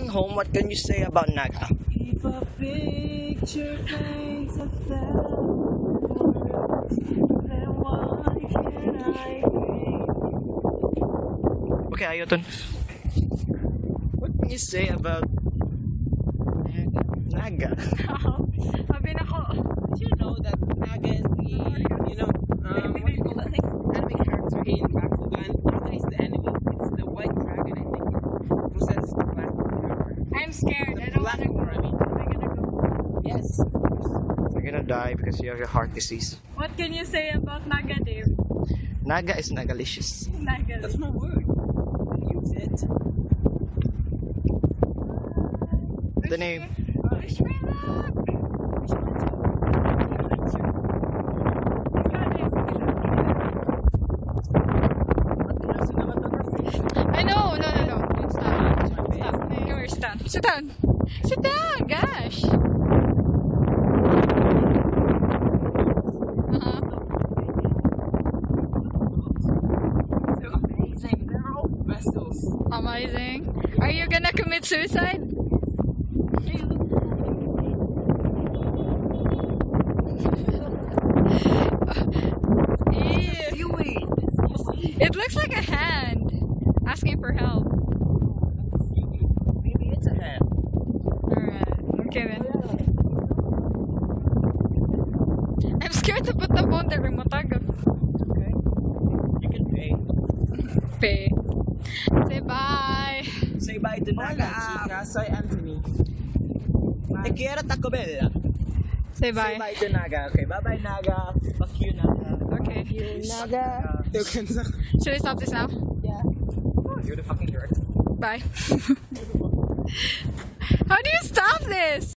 home, what can you say about Naga? If a picture paints a thousand words, then what can I paint? Okay, Ayoton. What can you say about Naga? Sabi na ko. Did you know that Naga is the, what do you call that thing? Anime character in Bakugan. Naga is the enemy. It's the white dragon, I think, who possesses the black power. I'm scared. The I don't black want to go. power, I mean. Am I gonna go? Yes. You're gonna die because you have your heart disease. What can you say about Naga, Dave? Naga is Nagalicious. Naga. That's my word. Use it. The name. Wish me luck. I know. No. Don't stop. Stop. Come here, sit down. Sit down. Sit down, gosh. So amazing. They're all vessels. Amazing. Are you gonna commit suicide? Ew. It looks like a hand asking for help. Maybe it's a hand. Alright, okay then. I'm scared to put the phone there. Matagap. Okay. You can pay. Pay. Say bye. Say bye to Naga. Chica, soy Anthony. Te quiero, Taco Bell. Say Say bye. bye to Naga. Okay, bye-bye, Naga. Fuck you, Naga. Okay. Naga. Should we stop this now? Yeah. You're the fucking jerk. Bye. How do you stop this?